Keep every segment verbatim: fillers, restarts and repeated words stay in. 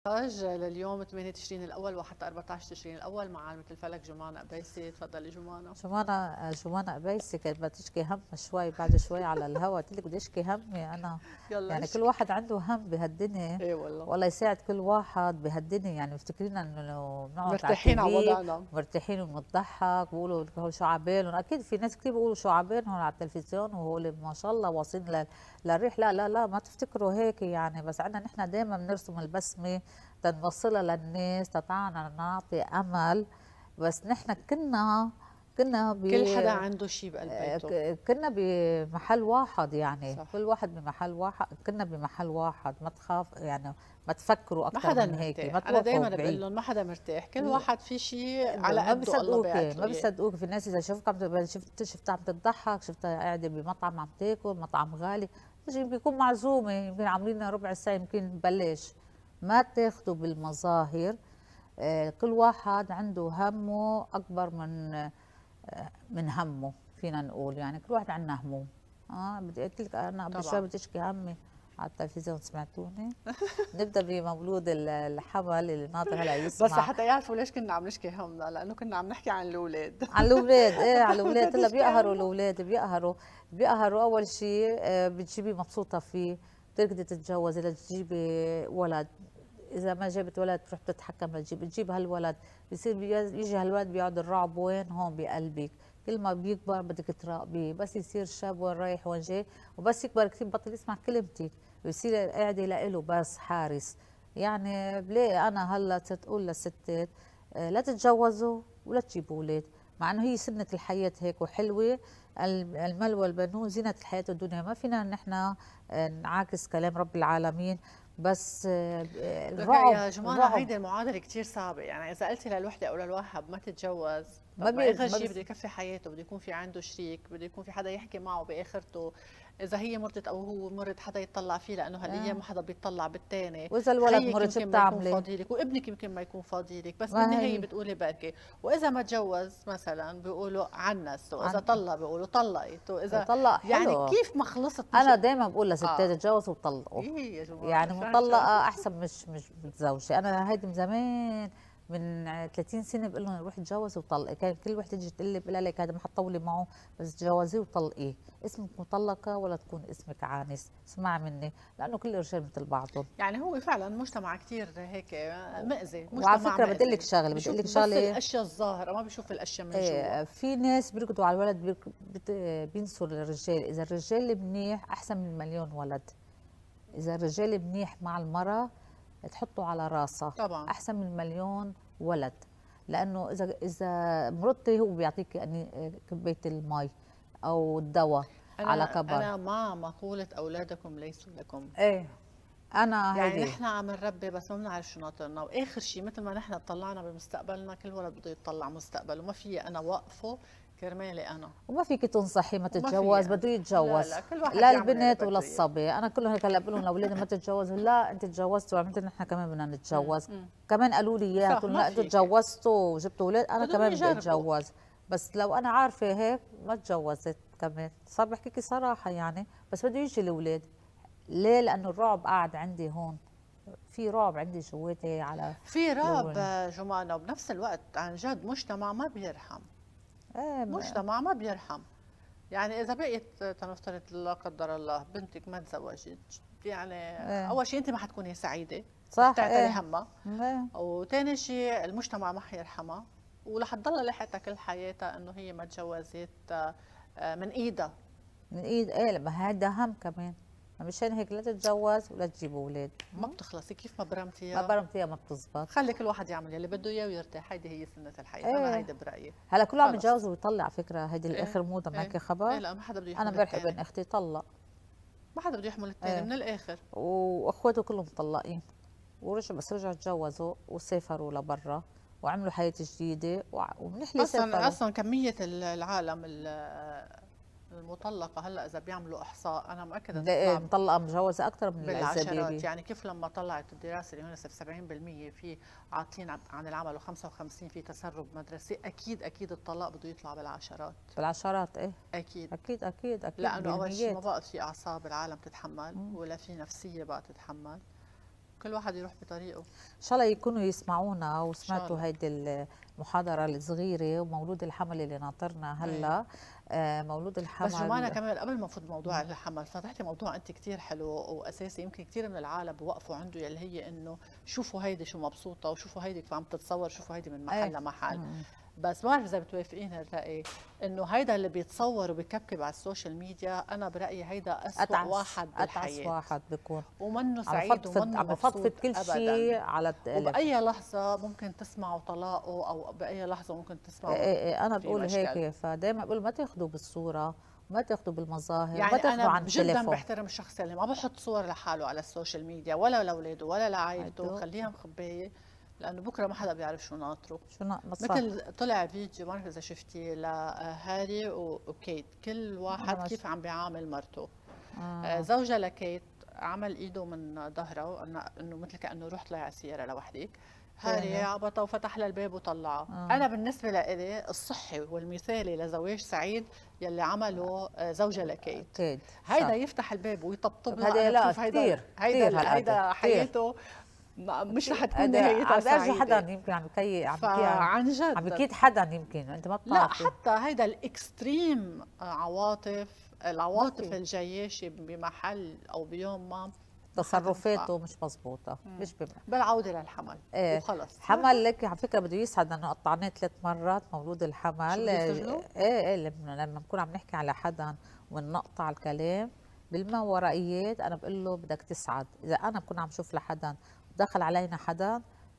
لليوم ثمانية تشرين الاول وحتى أربعة عشر تشرين الاول مع عالمة الفلك جمانة قبيسي. تفضلي جمانة. جمانة جمانة قبيسي كانت بدها تشكي هم شوي بعد شوي على الهوا، قلت لك بدي اشكي همي انا. يلا يعني كل اشكي. واحد عنده هم بهالدنيا. ايه والله والله يساعد كل واحد بهالدنيا، يعني مفتكرين انه بنقعد على التي مرتاحين على في وضعنا. مرتاحين وبنضحك، بقولوا هول شو عبالهم. اكيد في ناس كثير بيقولوا شو عبالهم على التلفزيون وهول ما شاء الله واصلين لل- للريح. لا لا لا، ما تفتكروا هيك يعني. بس عندنا نحن دائما بنرسم البسمه تنوصلها للناس، تتعنا نعطي امل. بس نحن كنا كنا ب كل حدا عنده شيء بقلب آه، بيته. ك- كنا بمحل واحد، يعني صح. كل واحد بمحل واحد. كنا بمحل واحد، ما تخاف يعني، ما تفكروا ما اكثر حدا من هيك، ما مرتاح، انا توقعوا دائما بقول بعيد. لهم ما حدا مرتاح، كل لا، واحد في شيء على ما قده الله بيصدقوك باعت له ما اياه. بيصدقوك في ناس اذا شوفك عم تب- شفت شفتها عم تضحك، شفتها قاعده بمطعم عم تاكل، مطعم غالي، تجي يمكن يكون معزومه، يمكن عاملين لنا ربع ساعه، يمكن ببلش. ما تاخذوا بالمظاهر. آه، كل واحد عنده همه اكبر من آه، من همه، فينا نقول يعني كل واحد عندنا هموم. اه بدي قلت لك انا قبل شوي طبعا. بدي اشكي همي على التلفزيون، سمعتوني؟ نبدا بمولود ال- الحمل اللي ناطر هلا بس يسمع. لحتى يعرفوا ليش كنا عم نشكي همنا، لانه كنا عم نحكي عن الاولاد. على الاولاد، ايه على الاولاد، بدنا هلا نشكي بيقهروا همنا. الاولاد، بيقهروا بيقهروا اول شيء آه، بتجيبي مبسوطه فيه، بتركضي تتجوزي لتجيبي ولد. اذا ما جابت ولد بتروح بتتحكم لتجيب بتجيب هالولد، بصير بي- يجي هالولد بيقعد الرعب وين؟ هون بقلبك. كل ما بيكبر بدك تراقبيه، بس يصير شاب وين رايح وين جاي، وبس يكبر كثير بطل يسمع كلمتك، بصير قاعده لإله بس حارس. يعني ليه انا هلا صرت اقول للستات آه، لا تتجوزوا ولا تجيبوا اولاد، مع انه هي سنه الحياه هيك وحلوه. المال والبنون زينه الحياه الدنيا، ما فينا نحن آه، نعاكس كلام رب العالمين. بس آه، لك الرعب يا جماعة الرعب هيدي المعادلة كتير صعبة، يعني إذا قلتي للوحدة أو للواحد ما تتجوز، ما طب ما بي آخر ما شيء بس بده يكفي حياته، بده يكون في عنده شريك، بده يكون في حدا يحكي معه بآخرته. إذا هي مرضت أو هو مرض حدا يطلع فيه، لأنه هالأيام آه. ما حدا بيطلع بالتاني. واذا الولد خيك مرض شو يمكن ما يكون بتعملي؟ فاضي لك، وابنك يمكن ما يكون فاضي لك، بس ما بالنهاية هي بتقولي بركي. وإذا ما تجوز مثلا بيقولوا عنس، وإذا عن طلق بيقولوا طلقت، وإذا طلق يعني حلو. كيف ما خلصت مش. انا دايما بقول لستات آه. اتجوزوا وطلقوا. إيه يا جماعة يعني شو هالشغل. مطلقه احسن مش مش متزوجه. انا هيدي من زمان، من ثلاثين سنه بقول لهم روحي اتجوزي وطلقي. كان كل وحده تيجي تقول لي بقول لك هذا ما حتطولي معه، بس تجوزيه وطلقيه، اسمك مطلقه ولا تكون اسمك عانس. اسمع مني، لانه كل الرجال مثل بعضهم. يعني هو فعلا مجتمع كتير هيك مأذي، وعلى مجتمع فكره بدي اقول لك مأذي. شغله بدي اقول لك بشوف بس شغله الاشياء الظاهره، ما بشوف الاشياء من جوا. إيه، في ناس بيركضوا على الولد، بيرك- بت- بينسوا الرجال. اذا الرجال منيح احسن من مليون ولد. اذا الرجال منيح مع المراه تحطه على راسها طبعا. احسن من مليون ولد. لانه اذا اذا مرضتي هو بيعطيك يعني كبايه المي او الدواء على انا كبر. انا مع مقوله اولادكم ليسوا لكم. ايه انا يعني هيدي. نحن عم نربي بس ما بنعرف شو ناطرنا، واخر شيء مثل ما نحن طلعنا بمستقبلنا، كل ولد بده يطلع مستقبل، وما في انا وقفه كرمالي انا. وما فيك تنصحي ما وما في تتجوز، بده انت، لا يتجوز. لا، كل واحد لا يعمل اللي البنت بده ولا اياه. الصبي، انا كلهم هيك هلا بقول لهم لاولادي ما تتجوزوا. لا انت تجوزتوا وعملت نحن كمان بدنا امم نتجوز. امم كمان قالوا لي اياها، صح، قلت لهم ما لا انتوا فيك. تجوزتوا وجبتوا اولاد، انا بدهم كمان بدي يجربوا. اتجوز. بس لو انا عارفه هيك ما تجوزت كمان. صار بحكيكي صراحه يعني، بس بده يجي الاولاد. ليه؟ لانه الرعب قاعد عندي هون، في رعب عندي جواتي على في رعب الأولاد. جمانة، وبنفس الوقت عن جد مجتمع ما بيرحم. ايه م- مجتمع ما بيرحم. يعني إذا بقيت تنفترض لا قدر الله بنتك ما تزوجت، يعني ايه أول شيء أنت ما حتكوني سعيدة، رح صح تعتلي ايه همها. ايه وتاني شيء المجتمع ما حيرحمها، ورح تضلها لحياتها كل حياتها إنه هي ما تجوزت آه، من إيدها. من ايد. ايه لما هذا هم كمان. مشان هيك لا تتجوز ولا تجيب اولاد. ما بتخلصي كيف ما ما برمتيها. برمتيها ما بتزبط. خلي كل واحد يعمل يلي بده إياه ويرتاح، هيدي هي سنة الحياة، أنا ايه هيدا برأيي. هلا كله عم خلص. يتجوز ويطلع. على فكره هيدي ايه الاخر موضه، ايه معك ايه، خبر؟ لا ما حدا بده انا يحمل امبارح الثاني. ابن اختي طلق. ما حدا بده يحمل الثاني ايه من الاخر. واخواته كلهم مطلقين، ورجع بس رجعوا تجوزوا وسافروا لبرا وعملوا حياه جديده وع- ومنيح اللي اصلا سافروا. اصلا كميه العالم ال- المطلقه هلا اذا بيعملوا احصاء انا مأكده ده إيه، تطلع مطلقه مجوزه اكثر من بالعشرات. الزبيبي. يعني كيف لما طلعت الدراسه اليونسف سبعين بالمية في عاطلين عن العمل وخمسة وخمسين في تسرب مدرسي، اكيد اكيد الطلاق بده يطلع بالعشرات. بالعشرات ايه. اكيد. اكيد اكيد اكيد لانه اول شيء ما بالميات. بقى في اعصاب العالم تتحمل، مم. ولا في نفسيه بقى تتحمل. وكل واحد يروح بطريقه. ان شاء الله يكونوا يسمعونا وسمعتوا هيدي المحاضره الصغيره ومولود الحمل اللي ناطرنا هلا. آه مولود الحمل. بس جمانة كمان قبل ما نفوت موضوع الحمل، فتحتي موضوع انت كثير حلو واساسي، يمكن كثير من العالم بوقفوا عنده، يلي هي انه شوفوا هيدي شو مبسوطه، وشوفوا هيدي كيف عم تتصور، شوفوا هيدي من محل لمحل. بس ما بعرف اذا بتوافقين الراي انه هيدا اللي بيتصور وبيكبكب على السوشيال ميديا، انا برايي هيدا اسوء واحد بالحياه، اتعس واحد بيكون ومنه سعيد ومنه عم بفضفض كل شيء على وباي لحظه ممكن تسمعوا طلاقه، او باي لحظه ممكن تسمعوا. ايه ايه انا بقول هيك، فدائما بقول ما تاخذوا بالصوره، ما تاخذوا بالمظاهر، يعني ما تاخذوا عن التليفون. جدا التليفون. بحترم الشخص اللي ما بحط صور لحاله على السوشيال ميديا ولا لاولاده ولا لعائلته، خليها مخبيه، لانه بكره ما حدا بيعرف شو ناطره. شو ناطره مثل طلع فيديو، ما بعرف اذا شفتيه، لهاري وكيت، كل واحد كيف عم بيعامل مرته. آه. زوجها لكيت عمل ايده من ظهرها انه مثل كانه روح طلع على السياره لوحدك. هاري عبطها وفتح لها الباب وطلعها. آه. انا بالنسبه لإلي الصحي والمثالي لزواج سعيد يلي عمله زوجها لكيت. اكيد هيدا يفتح الباب ويطبطب لها. هيدا لا كثير، هيدا هيدا حياته مش رح تكون نهايتها سعيده. عم حدا يمكن عم بكي عم عن جد عم بكيد حدا يمكن انت ما بتعرفي. لا حتى هيدا الاكستريم عواطف، العواطف مكي. الجياشه بمحل او بيوم ما تصرفاته مش مضبوطه، مش بم... بالعوده للحمل. ايه وخلص حمل لك على فكره بده يسعد انه قطعناه ثلاث مرات مولود الحمل. ايه ايه لما لما نكون عم نحكي على حدا ونقطع الكلام بالماورائيات، انا بقول له بدك تسعد. اذا انا بكون عم شوف لحدا دخل علينا حدا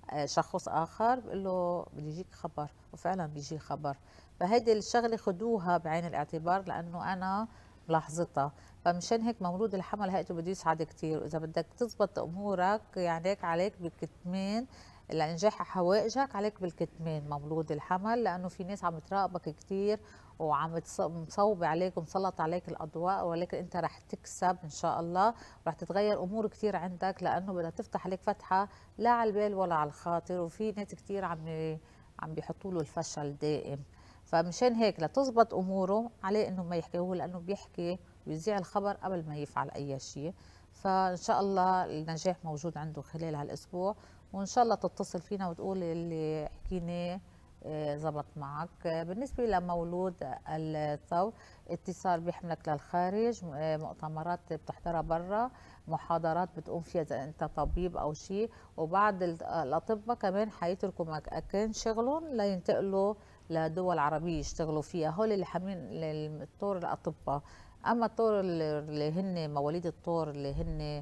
شخص اخر بقول له بده يجيك خبر، وفعلا بيجي خبر. فهيدي الشغله خدوها بعين الاعتبار لانه انا ملاحظتها. فمشان هيك مولود الحمل هيئته بده يسعد كثير، واذا بدك تزبط امورك يعني هيك عليك بالكتمان لانجاح حوائجك، عليك بالكتمان مولود الحمل، لانه في ناس عم تراقبك كثير وعم مصوبة عليك ومسلط عليك الاضواء، ولكن انت رح تكسب ان شاء الله، ورح تتغير امور كثير عندك، لانه بدها تفتح عليك فتحه لا على البال ولا على الخاطر. وفي ناس كثير عم عم بيحطوا له الفشل دائم. فمشان هيك لتزبط اموره عليه انه ما يحكي، هو لانه بيحكي ويذيع الخبر قبل ما يفعل اي شيء. فان شاء الله النجاح موجود عنده خلال هالاسبوع، وان شاء الله تتصل فينا وتقول اللي حكيناه زبط معك. بالنسبه لمولود الثور اتصال بيحملك للخارج، مؤتمرات بتحضرها برا، محاضرات بتقوم فيها اذا انت طبيب او شيء، وبعض الاطباء كمان حيتركوا مكان شغلهم لينتقلوا لدول عربيه يشتغلوا فيها. هول اللي حاملين الطور الاطباء. اما الطور اللي هن مواليد الطور اللي هن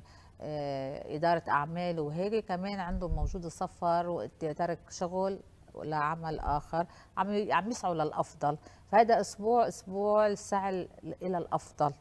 اداره اعمال وهيك كمان عندهم موجود السفر وترك شغل لعمل اخر، عم عم يسعوا للافضل. فهذا اسبوع اسبوع السعي الى الافضل،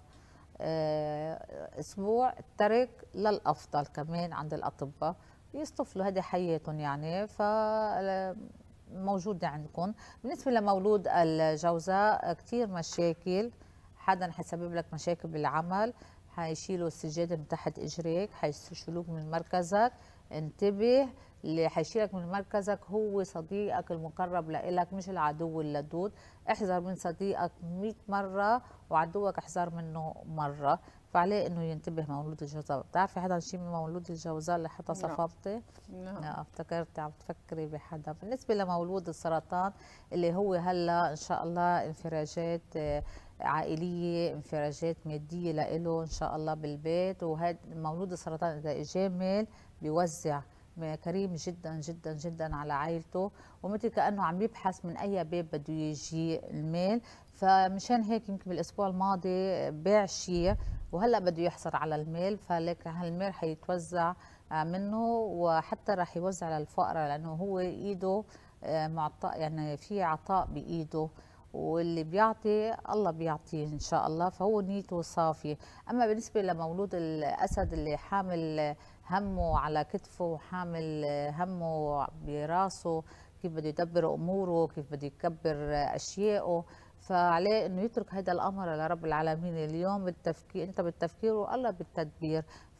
اسبوع الترك للافضل كمان عند الاطباء، يصطفلوا هذه حياتهم يعني. ف موجوده عندكم. بالنسبه لمولود الجوزاء كثير مشاكل، حدا حيسبب لك مشاكل بالعمل، حيشيلوا السجاده من تحت اجريك، حيشيلوك من مركزك، انتبه. اللي حيشيلك من مركزك هو صديقك المقرب لإلك مش العدو اللدود. احذر من صديقك مئة مرة وعدوك احذر منه مرة. فعليه انه ينتبه مولود الجوزاء. بتعرفي حدا شيء من مولود الجوزاء اللي حتى صفمتي؟ نعم. لا افتكرتي عم تفكري بحدا. بالنسبة لمولود السرطان اللي هو هلا ان شاء الله انفراجات عائلية، انفراجات مادية لإله ان شاء الله بالبيت. وهذا مولود السرطان اذا اجى مال بيوزع كريم جدا جدا جدا على عائلته، ومثل كانه عم يبحث من اي باب بده يجي المال. فمشان هيك يمكن بالاسبوع الماضي باع شيء وهلا بده يحصل على المال، فلك هالمال حيتوزع منه، وحتى راح يوزع للفقراء لانه هو ايده معطى، يعني في عطاء بايده، واللي بيعطي الله بيعطيه ان شاء الله، فهو نيته صافيه. اما بالنسبه لمولود الاسد اللي حامل همه على كتفه وحامل همه براسه، كيف بده يدبر اموره، كيف بده يكبر اشيائه، فعليه انه يترك هذا الامر لرب العالمين. اليوم بالتفكير، انت بالتفكير والله بالتدبير.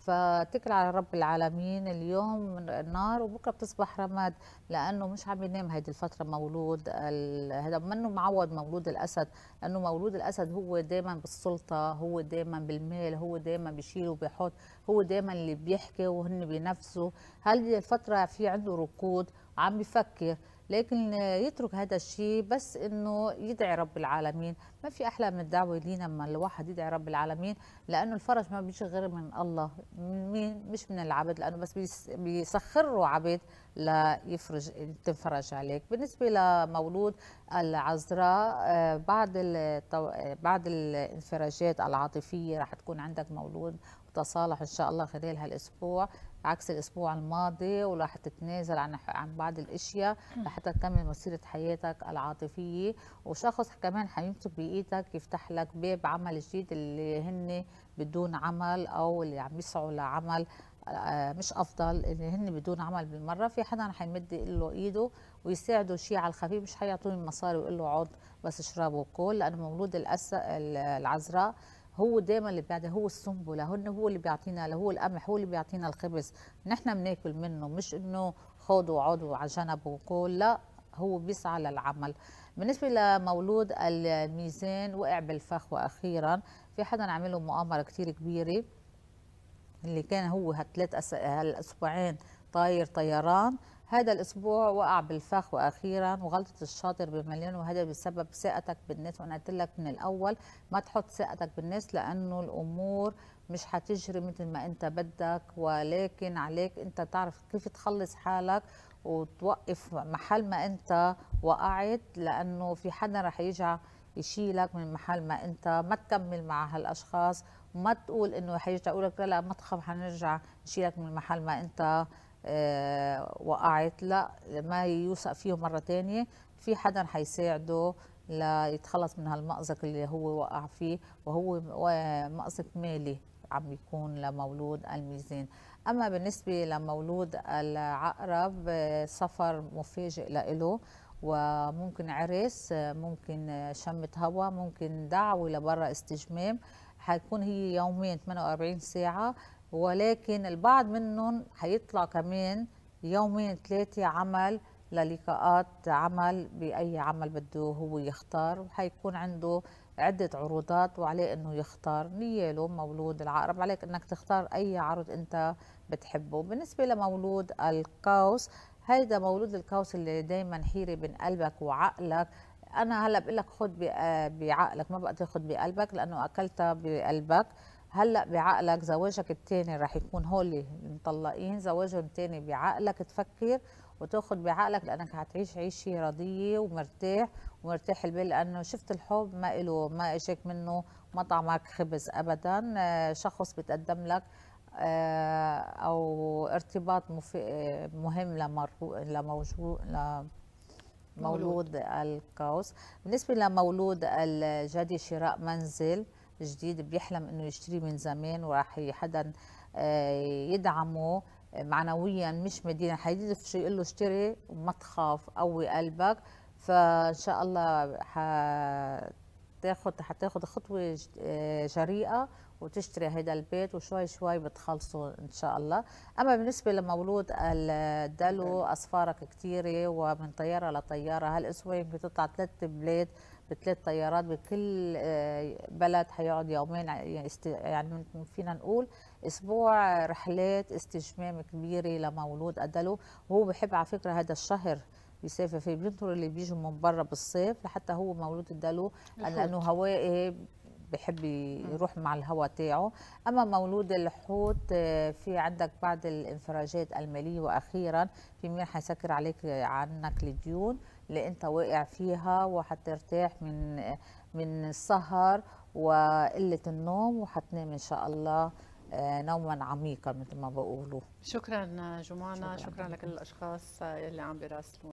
فتكل على رب العالمين، اليوم نار وبكره بتصبح رماد، لانه مش عم ينام هيدي الفتره مولود هذا، منه معود مولود الاسد، لانه مولود الاسد هو دائما بالسلطه، هو دائما بالمال، هو دائما بيشيل وبيحط، هو دائما اللي بيحكي وهن بينفسوا. هذه الفتره في عنده ركود وعم بيفكر، لكن يترك هذا الشيء، بس انه يدعي رب العالمين. ما في احلى من الدعوه لينا لما الواحد يدعي رب العالمين، لانه الفرج ما بيجي غير من الله، من مين؟ مش من العبد، لانه بس بيسخروا عبد ليفرج تنفرج عليك. بالنسبه لمولود العذراء، آه، بعد بعد الانفراجات العاطفيه رح تكون عندك مولود وتصالح ان شاء الله خلال هالاسبوع، عكس الاسبوع الماضي، وراح تتنازل عن عن بعض الاشياء لحتى تكمل مسيره حياتك العاطفيه. وشخص كمان حيمسك بايدك يفتح لك باب عمل جديد، اللي هن بدون عمل او اللي عم يسعوا لعمل مش افضل، اللي هن بدون عمل بالمره. في حدا حيمد له ايده ويساعده شيء على الخفيف، مش حيعطوه المصاري ويقول له عود بس اشرب وكل، لانه مولود الأس... العذراء هو دائما اللي بيعطي، هو السنبله، هو هو اللي بيعطينا، هو القمح، هو اللي بيعطينا الخبز، نحن بناكل منه، مش انه خذ وعود على جنب وكل، لا، هو بيسعى للعمل. بالنسبه لمولود الميزان، وقع بالفخ واخيرا في حدا عمل له مؤامره كثير كبيره، اللي كان هو هالثلاث أس... هالاسبوعين طاير طيران، هذا الاسبوع وقع بالفخ واخيرا. وغلطه الشاطر بمليون، وهذا بسبب ثقتك بالناس. وانا قلت لك من الاول ما تحط ثقتك بالناس، لانه الامور مش حتجري مثل ما انت بدك، ولكن عليك انت تعرف كيف تخلص حالك وتوقف محل ما انت وقعت، لانه في حدا رح يجي يشيلك من محل ما انت. ما تكمل مع هالاشخاص، ما تقول انه حيرجع يقول لك لا ما تخاف حنرجع نشيلك من محل ما انت آه وقعت، لا، ما يوثق فيه مره ثانيه. في حدا حيساعده ليتخلص من هالمأزق اللي هو وقع فيه، وهو مأزق مالي عم يكون لمولود الميزان. اما بالنسبه لمولود العقرب، سفر مفاجئ لإله، وممكن عرس، ممكن شمة هوا، ممكن دعوة لبرا استجمام. حيكون هي يومين ثمانية وأربعين ساعة، ولكن البعض منهم حيطلع كمان يومين ثلاثة عمل للقاءات عمل بأي عمل بده هو يختار، وحيكون عنده عدة عروضات وعليه انه يختار. نياله مولود العقرب عليك انك تختار اي عرض انت بتحبه. بالنسبة لمولود القوس، هيدا مولود القوس اللي دايما حيرة بين قلبك وعقلك. انا هلا بقول لك خذ بعقلك، ما بقى تاخذ بقلبك لانه اكلتها بقلبك. هلا بعقلك زواجك الثاني رح يكون هول المطلقين زواجهم الثاني بعقلك، تفكر وتاخذ بعقلك، لانك حتعيش عيشه رضيه ومرتاح ومرتاح البال، لانه شفت الحب ما له ما اجاك منه مطعمك خبز ابدا. شخص بتقدم لك او ارتباط مهم لموجود مولود القوس. بالنسبة لمولود الجدي، شراء منزل جديد بيحلم انه يشتريه من زمان، وراح حدا يدعمه معنويا مش ماديا، حيدفش يقول له اشتري وما تخاف، قوي قلبك. فان شاء الله حتاخد حتاخد خطوة جريئة وتشتري هيدا البيت، وشوي شوي بتخلصوا ان شاء الله. اما بالنسبه لمولود الدلو، اسفارك كثيره ومن طياره لطياره. هالاسبوع بتطلع ثلاث بلاد بثلاث طيارات، بكل بلد حيقعد يومين، يعني فينا نقول اسبوع رحلات استجمام كبيره لمولود الدلو. وهو بحب على فكره هذا الشهر بيسافر فيه، بينطر اللي بيجوا من برا بالصيف لحتى هو مولود الدلو، لانه هوائي بحب يروح مع الهواء تاعه. اما مولود الحوت، في عندك بعض الانفراجات الماليه، واخيرا في مين حيسكر عليك عنك الديون اللي انت واقع فيها، وحترتاح من من السهر وقله النوم، وحتنام ان شاء الله نوما عميقا مثل ما بقولوا. شكرا جمانة، شكرا, شكرا لكل الاشخاص اللي عم بيراسلوا.